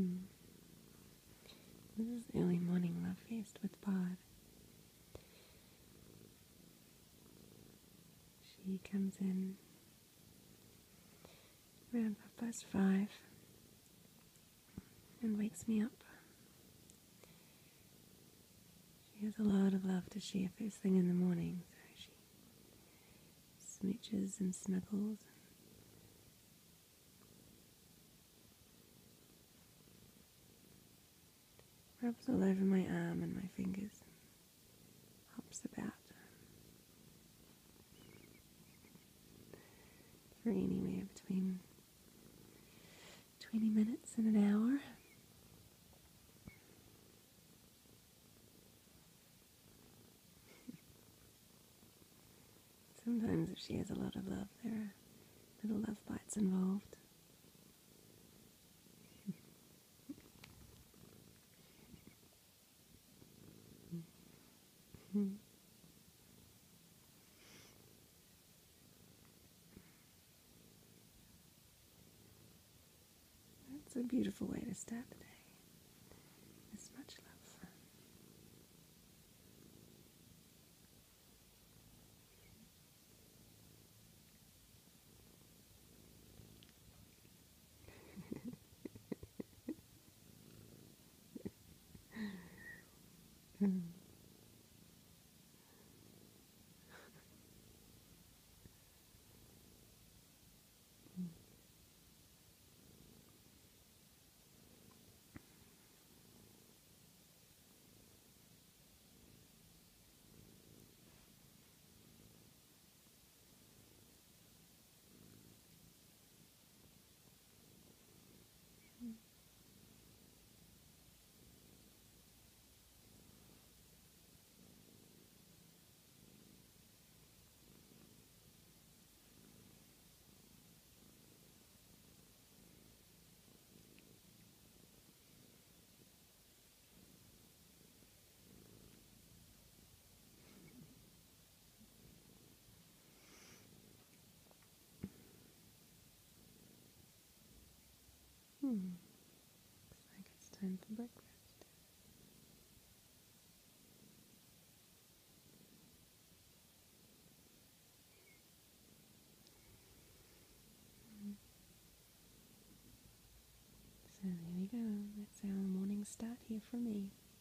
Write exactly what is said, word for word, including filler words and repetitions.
Hmm. This is early morning love feast with Pod. She comes in around half past five and wakes me up. She has a lot of love to share first thing in the morning, so she smooches and snuggles. Rubs all over my arm and my fingers. Hops about. For anywhere between twenty minutes and an hour. Sometimes if she has a lot of love, there are little love bites involved. That's a beautiful way to start the day. This much love. Mm. Hmm. Looks like it's time for breakfast. Hmm. So there we go. That's our morning start here from me.